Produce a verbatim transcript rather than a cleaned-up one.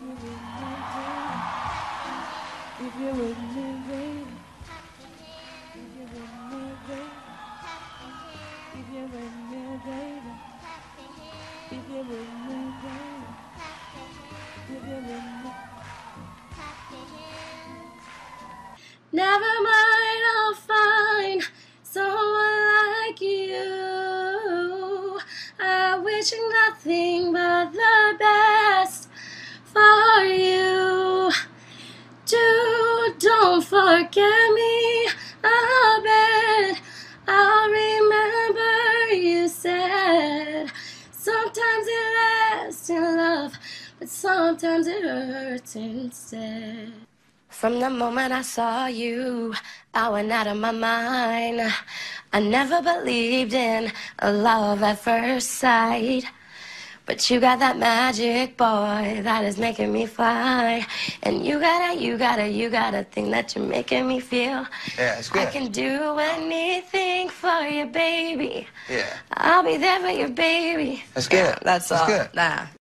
If you're with me, baby. If you're with me, baby. If you're with me, baby. If you're with me, baby. If you're with me. Never mind, I'll find someone like you. I wish nothing but the best for you. Do, don't forget me, I bet I'll remember you said. Sometimes it lasts in love, but sometimes it hurts instead. From the moment I saw you, I went out of my mind. I never believed in a love at first sight. But you got that magic, boy, that is making me fly. And you got a, you got a, you got a thing that you're making me feel. Yeah, it's good. I can do anything for you, baby. Yeah. I'll be there for you, baby. That's good. Yeah, that's, that's all. good. Nah.